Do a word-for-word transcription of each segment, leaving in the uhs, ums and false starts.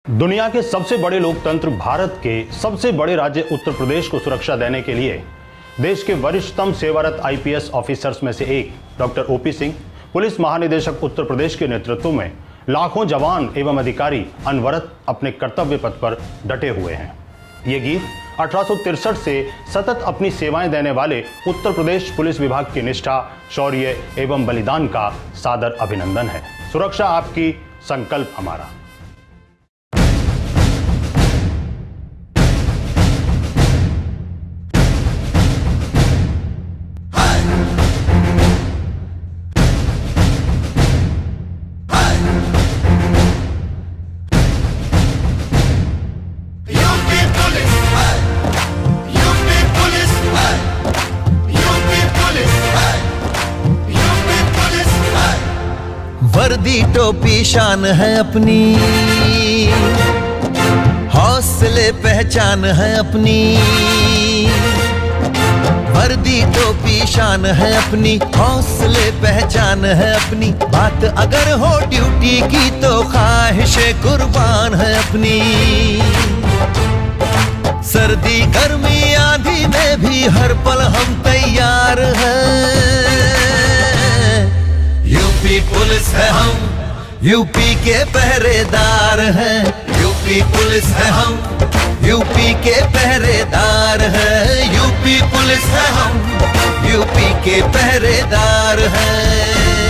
दुनिया के सबसे बड़े लोकतंत्र भारत के सबसे बड़े राज्य उत्तर प्रदेश को सुरक्षा देने के लिए देश के वरिष्ठतम सेवारत आईपीएस ऑफिसर्स में से एक डॉक्टर ओपी सिंह, पुलिस महानिदेशक उत्तर प्रदेश के नेतृत्व में लाखों जवान एवं अधिकारी अनवरत अपने कर्तव्य पथ पर डटे हुए हैं। ये गीत अठारह सौ तिरसठ से सतत अपनी सेवाएं देने वाले उत्तर प्रदेश पुलिस विभाग की निष्ठा, शौर्य एवं बलिदान का सादर अभिनंदन है। सुरक्षा आपकी, संकल्प हमारा। वर्दी टोपी शान है अपनी, हौसले पहचान है अपनी। वर्दी टोपी शान है अपनी, हौसले पहचान है अपनी। बात अगर हो ड्यूटी की तो ख्वाहिशें कुर्बान है अपनी। सर्दी गर्मी आंधी में भी हर पल हम तैयार हैं। यूपी पुलिस है हम, यूपी के पहरेदार हैं। यूपी पुलिस है हम, यूपी के पहरेदार हैं। यूपी पुलिस है हम, यूपी के पहरेदार हैं।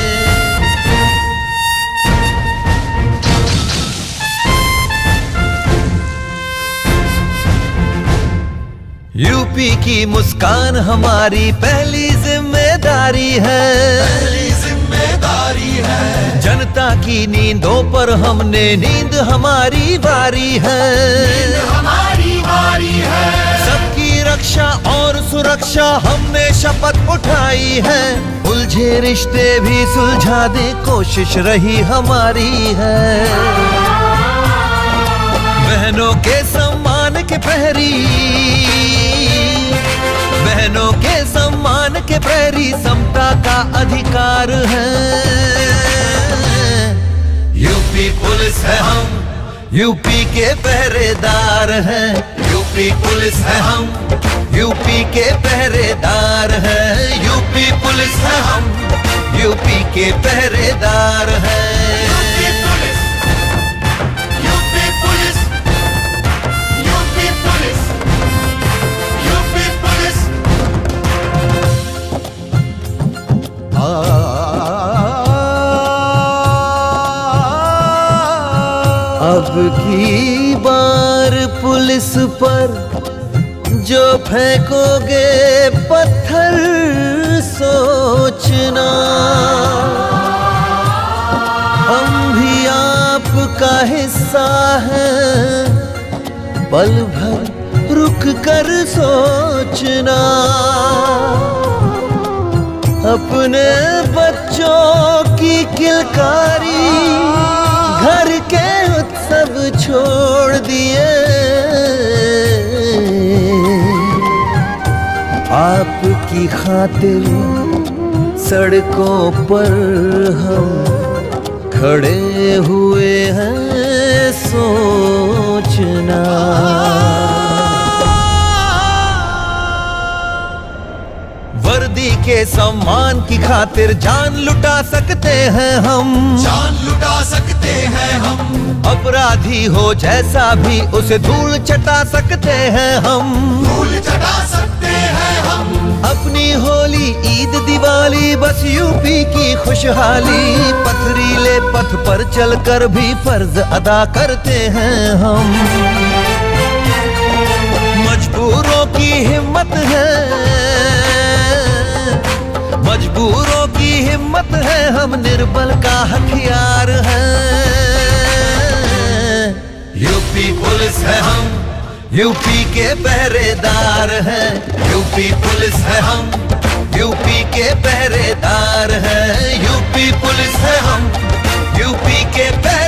यूपी की मुस्कान हमारी पहली जिम्मेदारी है। पहली जिम्मेदारी है। जनता की नींदों पर हमने नींद हमारी बारी है। नींद हमारी बारी है। सबकी रक्षा और सुरक्षा हमने शपथ उठाई है। उलझे रिश्ते भी सुलझा दे कोशिश रही हमारी है। बहनों के सम्मान के प्रहरी, बहनों के सम्मान के प्रहरी समता का अधिकार है। यूपी पुलिस है हम, यूपी के पहरेदार हैं। यूपी पुलिस है हम, यूपी के पहरेदार हैं। यूपी पुलिस है हम, यूपी के पहरेदार हैं। अब की बार पुलिस पर जो फेंकोगे पत्थर सोचना, हम भी आपका हिस्सा हैं। पल भर रुक कर सोचना, अपने बच्चों की किलकारी घर के उत्सव छोड़ दिए। आपकी खातिर सड़कों पर हम खड़े हुए हैं सोचना। वर्दी के सम्मान की खातिर जान लुटा सकते हैं हम। जान लुटा सकते हैं हम। अपराधी हो जैसा भी उसे धूल चटा सकते हैं हम। धूल चटा सकते हैं हम। अपनी होली ईद दिवाली बस यूपी की खुशहाली। पथरीले पथ पर चलकर भी फर्ज अदा करते हैं हम। मजबूरों की हिम्मत है, मजबूरों की हिम्मत है। हम निर्बल का हथियार है। यूपी पुलिस है हम, यूपी के पहरेदार हैं। यूपी पुलिस है हम, यूपी के पहरेदार हैं। यूपी पुलिस है हम, यूपी के पहरेदार